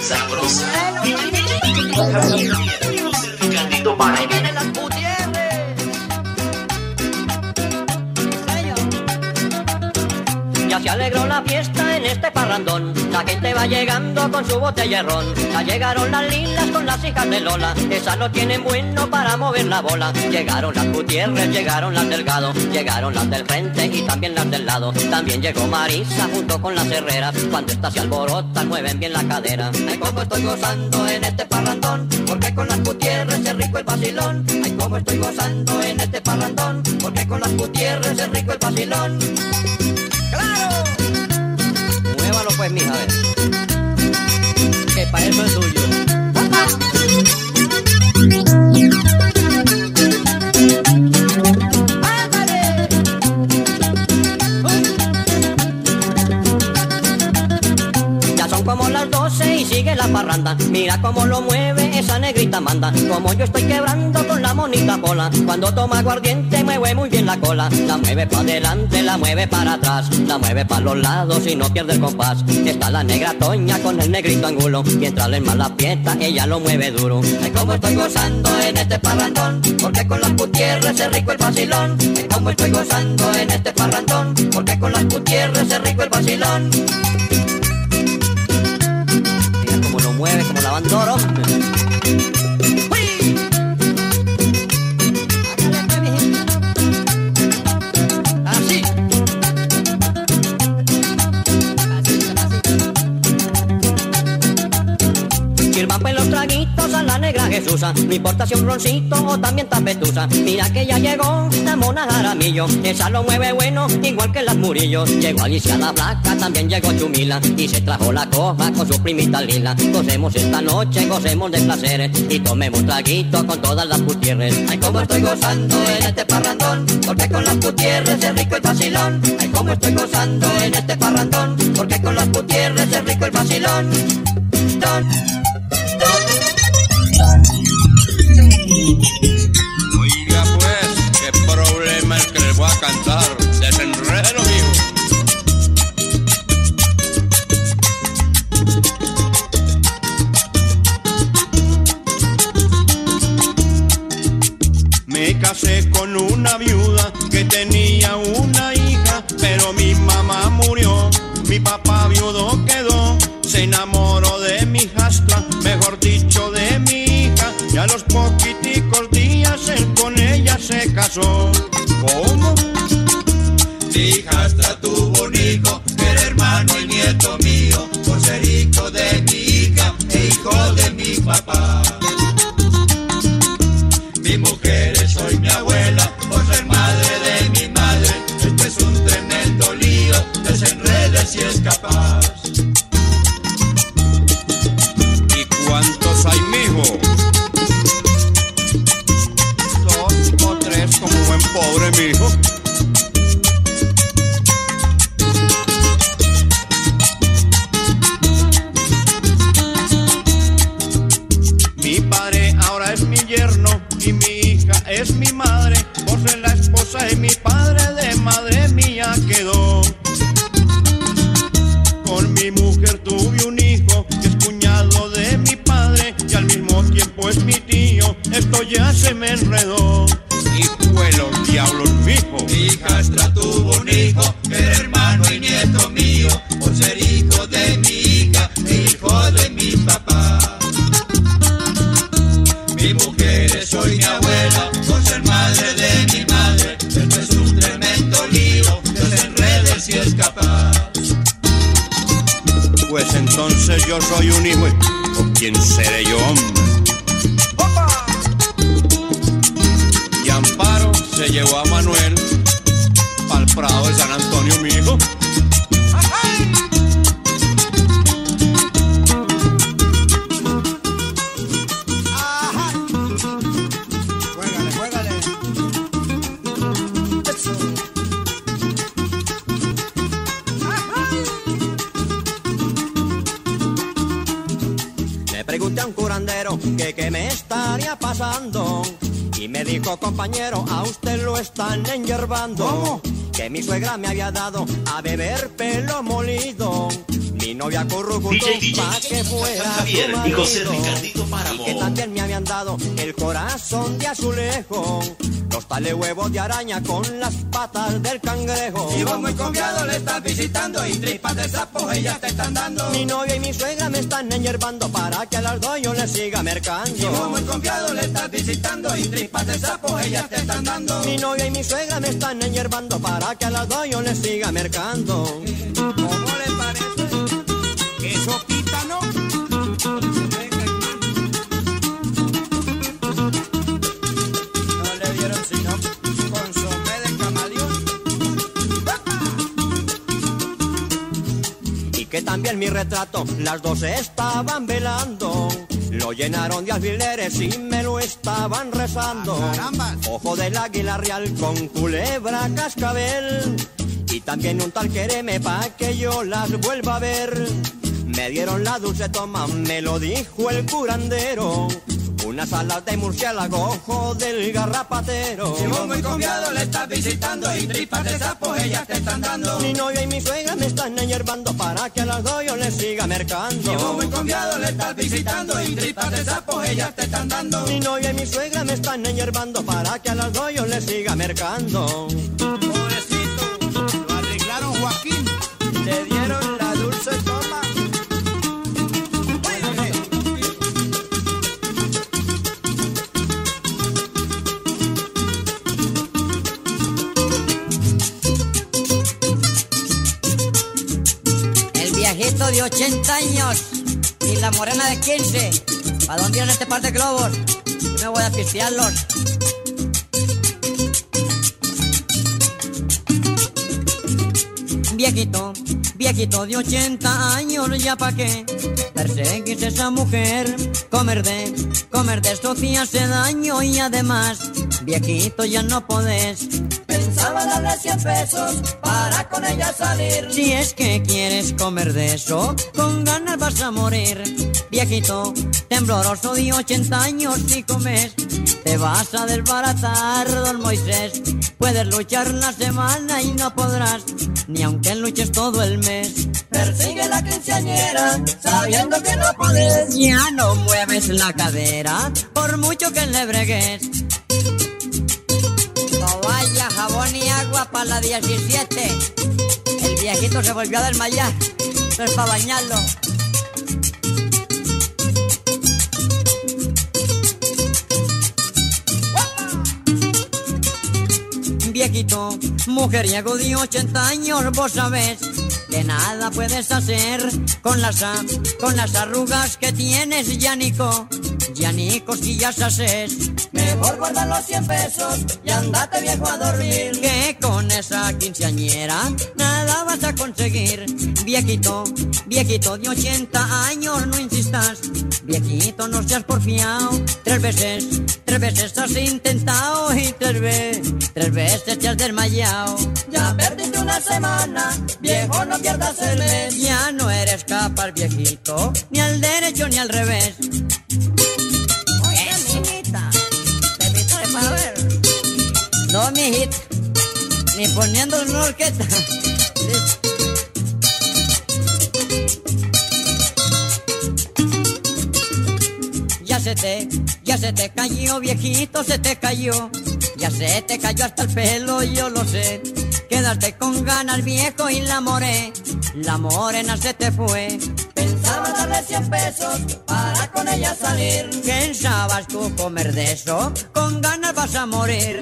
sabrosa. Candito para Ahí vienen las Gutiérrez. Ya se alegró la fiesta en este parrandón. La gente va llegando con su botella de ron. Ya llegaron las lilas con las hijas de Lola. Esas no tienen bueno para mover la bola. Llegaron las Gutiérrez, llegaron las Delgado, llegaron las del frente y también las del lado. También llegó Marisa junto con las Herreras. Cuando estas se alborotan mueven bien la cadera. Ay, cómo estoy gozando en este parrandón, porque con las Gutiérrez es rico el vacilón. Ay, cómo estoy gozando en este parrandón, porque con las Gutiérrez es rico el vacilón. ¡Claro! Muévalo pues, mija, a ver. Que para eso es suyo. ¡Ándale! Ya son como las 12 y sigue la parranda. Mira cómo lo mueve esa negrita manda. Como yo estoy quebrando con la monita bola. Cuando toma aguardiente mueve muy bien la cola. La mueve para adelante, la mueve para atrás, la mueve para los lados y no pierde el compás. Está la negra Toña con el negrito Angulo. Mientras le más la fiesta, ella lo mueve duro. Ay, cómo estoy gozando en este parrandón, porque con las Gutiérrez es rico el vacilón. Ay, cómo estoy gozando en este parrandón, porque con las Gutiérrez es rico el vacilón. Mira cómo lo mueve, como la bandoro. Sirvan pues los traguitos a la negra Jesusa. No importa si un roncito o también tapetusa. Mira que ya llegó la mona Jaramillo. Esa lo mueve bueno, igual que las Murillos. Llegó Alicia la Blanca, también llegó Chumila. Y se trajo la coja con su primita Lila. Gocemos esta noche, gocemos de placeres. Y tomemos traguito con todas las Gutiérrez. Ay, cómo estoy gozando en este parrandón, porque con las Gutiérrez es rico el vacilón. Ay, cómo estoy gozando en este parrandón, porque con las Gutiérrez es rico el vacilón. Oiga pues, qué problema el que les voy a cantar. Desenrédelo, mijo. Me casé con una viuda que tenía una hija, pero mi mamá murió, mi papá viudo quedó. Se enamoró de mi hijastra, mejor dicho de mi hija, y a los poquiticos días él con ella se casó. ¿Cómo? Mi hijastra tuvo un hijo, que era hermano y nieto mío, por ser hijo de mi hija e hijo de mi papá. Mi mujer es hoy mi abuela, por ser madre de mi madre. Esto es un tremendo lío, desenrede si es capaz. ¿Cuántos hay, mijo? 2 o 3 como buen pobre, mijo. Mi padre ahora es mi yerno y mi hija es mi madre. Por ser la esposa de mi padre, de madre mía quedó. Con mi mujer tuve un hijo que es cuñado de mi padre y al mismo tiempo es mi tío. Esto ya se me enredó. Hijo de los diablos, mijo. Mi hijastra tuvo un hijo, que era hermano y nieto mío, por ser hijo de mi hija e hijo de mi papá. Mi mujer es hoy mi abuela, por ser madre de mi madre. Esto es un tremendo lío, desenrede si es capaz. Pues entonces yo soy un hijo, ¿o quién seré yo, hombre? ¡Opa! Y Amparo se llevó a Manuel pa'l Prado de San Antonio, mi hijo. Juégale, juégale. Le pregunté a un curandero que qué me estaría pasando y me dijo, compañero, a usted lo están enyerbando. ¿Cómo? Que mi suegra me había dado a beber pelo molido. Mi novia Currucuto pa' que fuera Javier su y José marido, Ricardito Páramo. y que también me habían dado el corazón de azulejo, los tales huevos de araña con las patas del cangrejo. Y vos muy confiado le estás visitando y tripas de sapo ellas te están dando. Mi novia y mi suegra me están enyerbando para que a las dos yo les siga mercando. Y vos muy confiado le estás visitando y tripas de sapo ellas te están dando. Mi novia y mi suegra me están enyerbando para que a las dos yo les siga mercando. ¿Cómo le parece? ¿Qué sopita, no? No le dieron sino consomé de camaleón. Y que también mi retrato las dos estaban velando. Lo llenaron de alfileres y me lo estaban rezando. Ojo del águila real con culebra cascabel. Y también un tal quereme pa' que yo las vuelva a ver. Me dieron la dulce toma, me lo dijo el curandero. Unas alas de murciélago, ojo del garrapatero. Y vos muy confiado le estás visitando y tripas de sapo ellas te están dando. Mi novia y mi suegra me están enyerbando para que a las dos yo les siga mercando. Y vos muy confiado le estás visitando y tripas de sapo ellas te están dando. Mi novia y mi suegra me están enyerbando para que a las dos yo les siga mercando. Pobrecito, lo arreglaron Joaquín. Le dieron la dulce toma. El viejito de 80 años y la morena de 15. ¿A dónde vienen este par de globos? Yo me voy a pistearlos. Viejito, viejito de 80 años, ya pa' qué perseguís esa mujer. Comer de esto te hace daño y además, viejito, ya no podés. Pensaba darle 100 pesos para con ella salir. Si es que quieres comer de eso, con ganas vas a morir. Viejito, tembloroso de 80 años, si comes, te vas a desbaratar, don Moisés. Puedes luchar la semana y no podrás, ni aunque luches todo el mes. Persigue la quinceañera, sabiendo que no podés. Ya no mueves la cadera, por mucho que le bregues. Toalla, jabón y agua para la 17. El viejito se volvió a desmayar. Esto es para bañarlo. Viejito, mujeriego de 80 años, vos sabés que nada puedes hacer con las arrugas que tienes, Yanico. Yanico, si ya haces. Mejor guarda los 100 pesos y andate viejo a dormir. Que con esa quinceañera nada vas a conseguir. Viejito, viejito de 80 años, no insistas. Viejito, no seas porfiado. 3 veces has intentado y 3 veces te has desmayado. Ya perdiste una semana, viejo, no pierdas el mes. Ya no eres capaz, viejito, ni al derecho ni al revés. Oye, mijita, te invito para ver. No, mijita, ni poniendo una orquesta. Ya se te cayó, viejito, se te cayó. Ya se te cayó hasta el pelo, yo lo sé. Quedaste con ganas, viejo, y la morena se te fue. Pensaba darle 100 pesos para con ella salir. ¿Pensabas tú comer de eso? Con ganas vas a morir.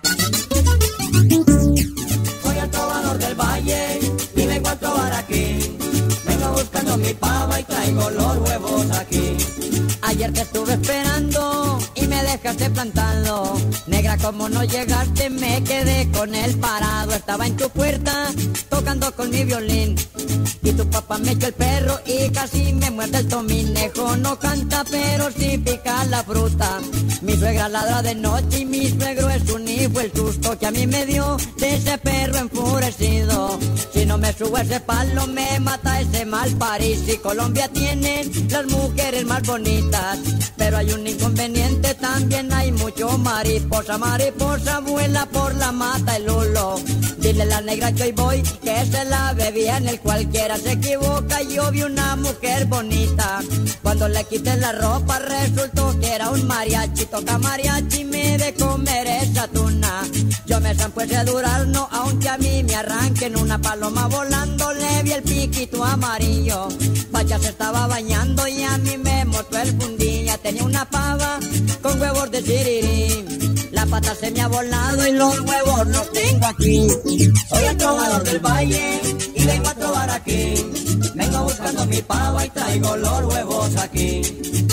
Soy el trovador del valle y vengo a trobar aquí. Vengo buscando mi pava y traigo los huevos aquí. Ayer te estuve esperando y me dejaste plantado. Negra, como no llegaste, me quedé con él parado. Estaba en tu puerta tocando con mi violín y tu papá me echó el perro y casi me muerde el tominejo. No canta, pero sí pica la fruta. Mi suegra ladra de noche y mi suegro es un hijo. El susto que a mí me dio de ese perro enfurecido. Si no me subo ese palo, me mata ese mal París. Y Colombia tiene las mujeres más bonitas, pero hay un inconveniente, también hay mucho mariposa. mariposa vuela por la mata el lulo. Dile a la negra que hoy voy, que se lave bien, el cualquiera se equivoca. Yo vi una mujer bonita, cuando le quité la ropa resultó que era un mariachi. Toca mariachi, me de comer esa tuna. Yo me zampo ese durazno, aunque a mí me arranquen una paloma volando. Le vi el piquito amarillo, Pacha se estaba bañando y a mí me mostró el fundilla. Tenía una pava con huevos de sirirí. La pata se me ha volado y los huevos los tengo aquí. Soy el trovador del valle y vengo a trobar aquí. Vengo buscando mi pava y traigo los huevos aquí.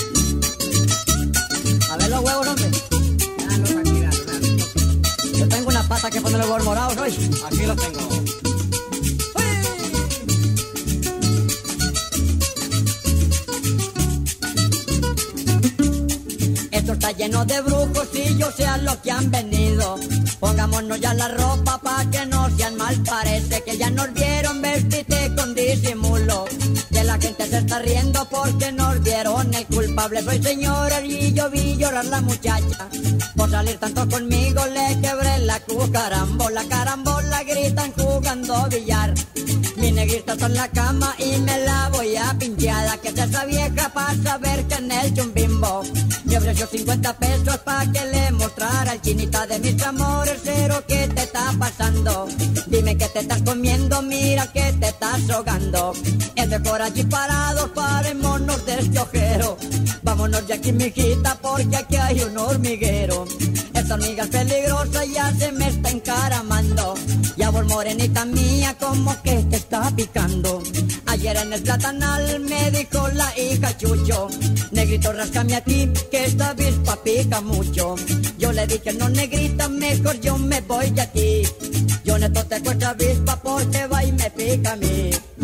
A ver los huevos, hombre. Yo tengo una pata que pone los huevos morados hoy. Aquí los tengo. Esto está lleno de brujos y yo sé a lo que han venido. Pongámonos ya la ropa pa' que no sean mal. Parece que ya nos vieron vestirte con disimulo. Que la gente se está riendo porque nos vieron. El culpable soy señora y yo vi llorar la muchacha. Por salir tanto conmigo le quebré la cucarambola. Carambola gritan jugando billar. Mi negrita está en la cama y me la voy a pinchear. Que es esa vieja para saber que en el chumbimbo me ofreció 50 pesos pa' que le mostrara al chinita de mis amores. Cero, ¿qué te está pasando? Dime que te estás comiendo, mira que te estás ahogando. Es mejor allí parados, parémonos de este ojero. Vámonos de aquí, mijita, porque aquí hay un hormiguero. Esta hormiga es peligrosa, ya se me está encaramando. Ya vos, morenita mía, como que te está picando. Ayer en el platanal me dijo la hija Chucho: negrito, ráscame aquí, que esta avispa pica mucho. Yo le dije: no, negrita, mejor yo me voy de aquí. Yo neto te cuesta avispa porque va y me pica a mí.